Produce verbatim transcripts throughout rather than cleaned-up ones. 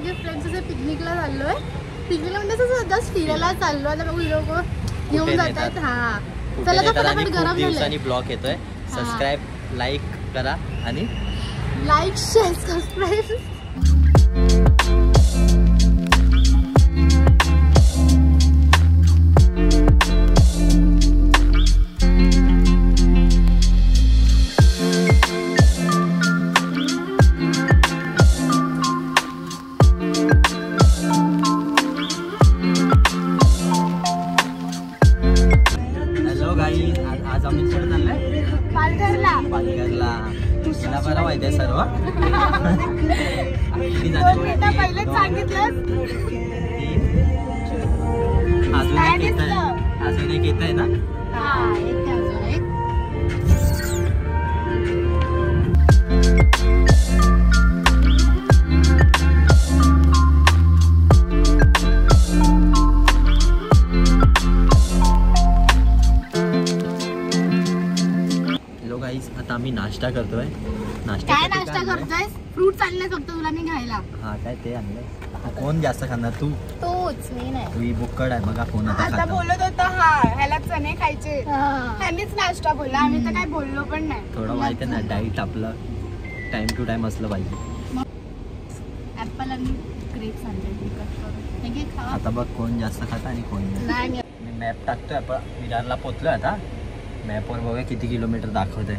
सगळे फ्रेंड्स असे पिकनिकला चाललोय. पिकनिकला म्हणजे असं जस्ट फिरायला चाललो. आता बघू लोक घेऊन जातात. हा चला तर फटाफट गरम झालंय. ब्लॉग येतोय. सबस्क्राईब लाईक करा आणि लाईक शेअर सबस्क्राईब. आज आम्ही कुठे चाललोय? पालघरला. पालघरला तुला बरं माहिती आहे सर्व. पहिलेच सांगितलं. अजून एक येत आहे. अजून एक येत आहे ना. आता आम्ही नाश्ता करतोय. नाश्ता काय नाश्ता करतोय? फ्रूट्स आणले फक्त तुला मी घ्यायला. हा काय ते आणलंय. कोण जास्त खाणार? तू. तूच. मी नाही. तू बुक्कड आहे बघा. कोण आता आता बोलत होता. हा ह्याला चणे खायचे. ह्यांनीच नाश्ता बोलला. आम्ही तर काय बोललो पण नाही. थोडं माहिती ना डाईट आपलं टाइम टू टाइम असलं पाहिजे. ऍपल आणि ग्रेप्स आणले. आता बघ कोण जास्त खाता आणि कोण नाही. मी मॅप टाकतोय. आपण विरारला पोहोचलोय. आता मॅपवर बघूया किती किलोमीटर दाखवतंय.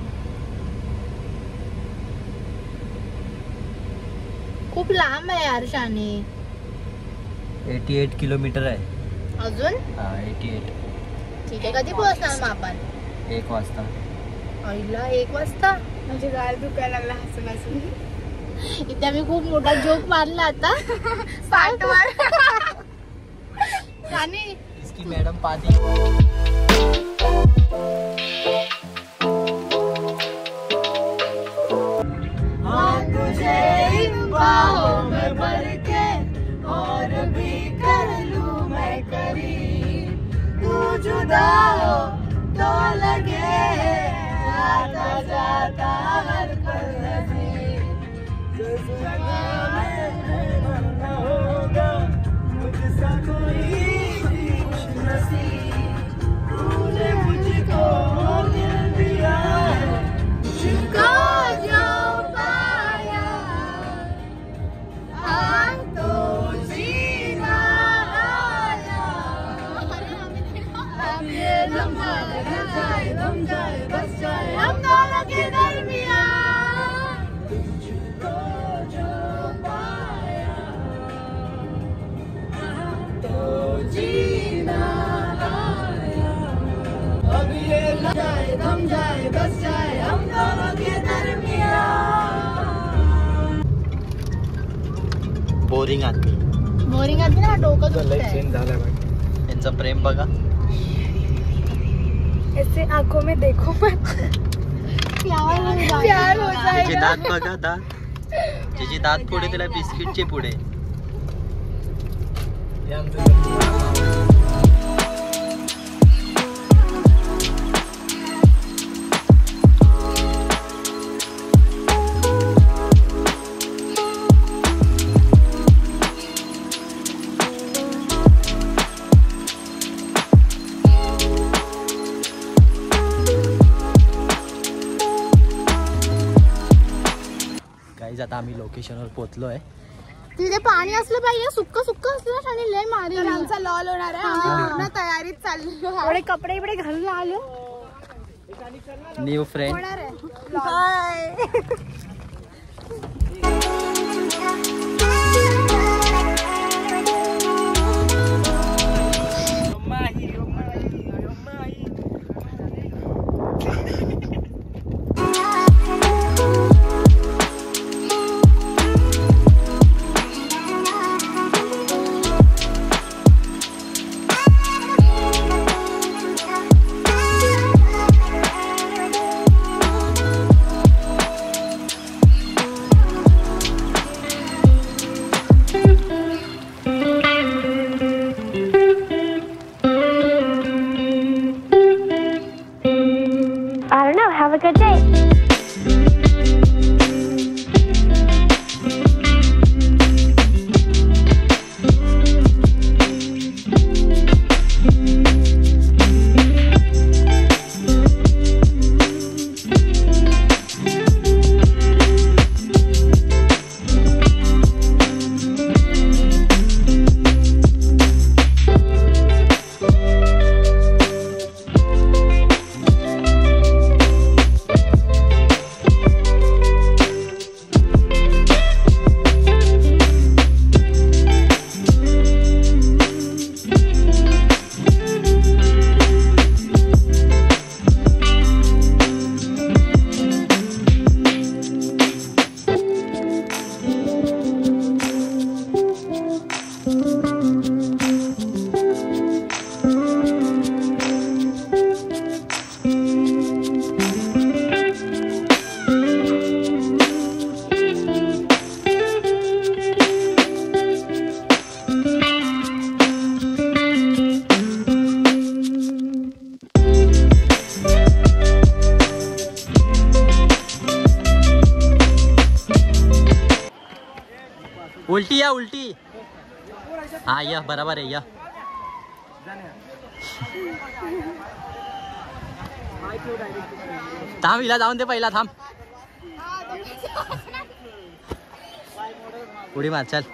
खूप लांब आहे यार शाने. अठ्याऐंशी किलोमीटर आहे अजून. हा अठ्याऐंशी. ठीक आहे. कधी पोहोचणार मग आपण? एक वाजता. आईला एक वाजता म्हणजे गाल दुखायला लागला हसून हसून. इथे आम्ही खूप मोठा जोक मारला आता. पार्ट वर. शाने इसकी मॅडम पादी. बाहों में भर के और भी कर लूं मैं करीब. तू जुदा हो तो लगे आता जाता हर पल नज़ीर. जिस जगह में न होगा मुझसा कोई नसीब. तूने मुझको दिल दिया है झुका जाओ पाया. हम दोनों के दरमियान तुझको जो पाया तो जीना आया. अब ये लग जाए थम जाए बस जाए हम दोनों के दरमियान. बोरिंग आदमी. बोरिंग आदमी ना. डोकं दुखतंय. यांचं प्रेम बघा. ऐसे आंखों में देखो मत. प्यार हो जाएगा. दात बघा. दात त्याची दात पुढे त्याला बिस्किटचे पुढे. आता आम्ही लोकेशनवर पोहोचलोय. तिथे पाणी असलं पाहिजे. सुक्क सुक्क असलं आणि लय मारी. आमचा लॉल होणार आहे. आम्ही पूर्ण तयारीत चाललो. एवढे कपडे इकडे घालून आलो. New friend. Hi. Have a good day. उलटी या उलटी हा या बरोबर आहे या थांब हिला जाऊन दे पहिला थांब उडी मार चल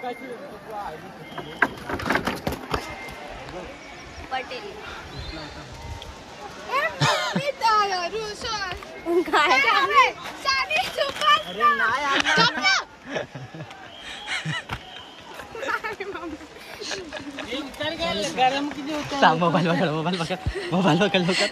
पटेल मोबाईल पकड मोबाईल पकड मोबाईल पकड लवकर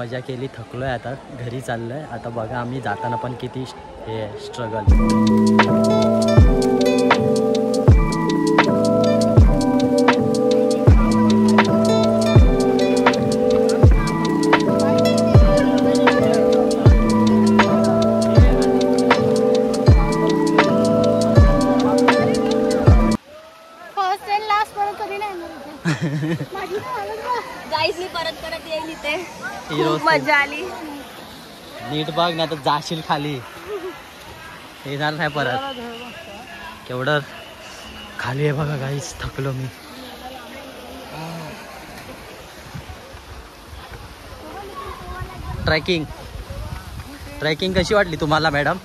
मजा केली, थकलोय आता, घरी चाललोय. आता बघा आम्ही जाताना पण किती हे स्ट्रगल. गाईस मी परत परत येईल इथे, खूप मजा आली. नीट बघ ना तर जाशील खाली, येणार नाही परत. केवढं खाली आहे बघा गाईस, थकलो मी. ट्रेकिंग ट्रेकिंग कशी वाटली तुम्हाला मॅडम?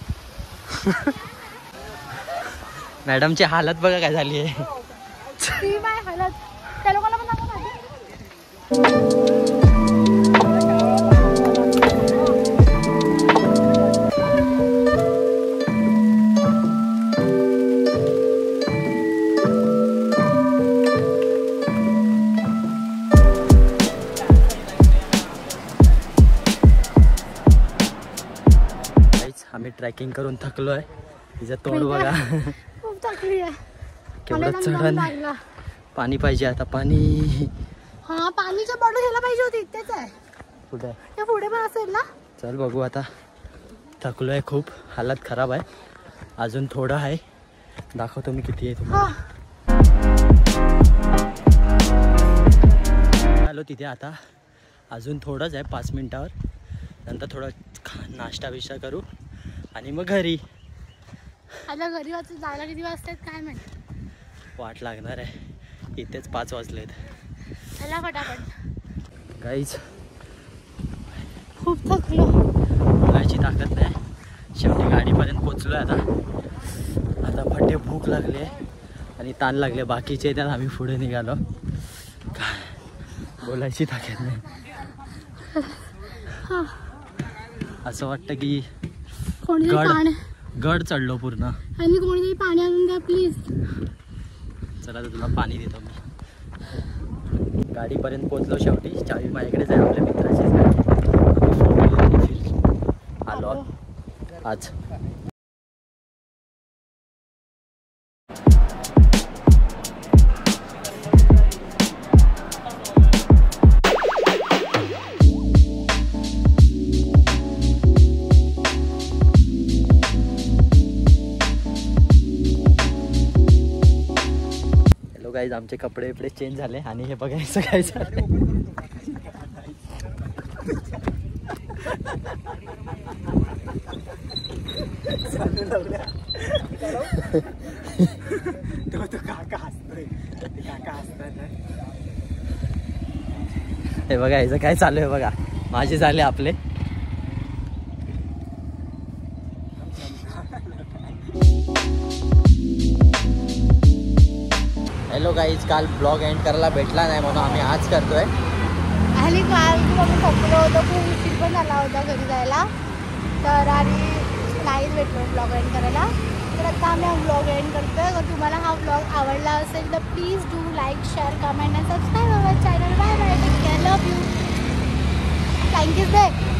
मॅडमची हालत बघा काय झाली आहे. त्या लोकांना पण सांगा आम्ही ट्रेकिंग करून थकलो आहे. तिचं तोंड बघा, खूप थकली आहे. केवढं चढण. पाणी पाहिजे आता, पाणी. हा पाणीच्या बॉटल घ्यायला पाहिजे होती, इथेच आहे. कुठे? त्या पुढे पण असेल ना. चल बघू आता. थकलो आहे खूप, हालत खराब आहे. अजून थोडं आहे, दाखवतो मी किती आहे तुम्हाला. आलो तिथे आता, अजून थोडंच आहे, पाच मिनिटावर. नंतर थोडं नाश्ता बिष्टा करू आणि मग घरी. आता घरी वाजता जायला किती वाजतात काय माहिती, वाट लागणार आहे. इथेच पाच वाजलेत. चला फटाफट. गाईज खूप थकलो, बोलायची ताकद नाही. शेवटी गाडीपर्यंत पोचलो आहे आता. आता फटे भूक लागले आणि ताण लागले. बाकीचे त्यात आम्ही पुढे निघालो. काय बोलायची ताकद नाही. असं वाटतं की गड गड चढलो पूर्ण. आणि कोणीतरी पाणी आणून द्या प्लीज. चला तर तुला पाणी देतो मी. गाडीपर्यंत पोचलो शेवटी. चावी माझ्याकडेच आहे, आपल्या मित्राचीच गाडी. आलो आज. गाईज आमचे कपडे बिपडे चेंज झाले आणि हे बघायचं काय झालं. हे बघायचं काय चालू आहे बघा. माझे झाले आपले. हॅलो गाईज, काल ब्लॉग एंड करायला भेटला नाही म्हणून आम्ही आज करतोय. आणि काल खूप आम्ही थकलो होतो, खूप उशीर पण झाला होता घरी जायला. तर आणि नाहीच भेटलो ब्लॉग एंड करायला. तर आता आम्ही हा ब्लॉग एंड करतोय. जर तुम्हाला हा ब्लॉग आवडला असेल तर please do like, share, comment आणि subscribe our channel. Bye bye, take care, love you, thank you.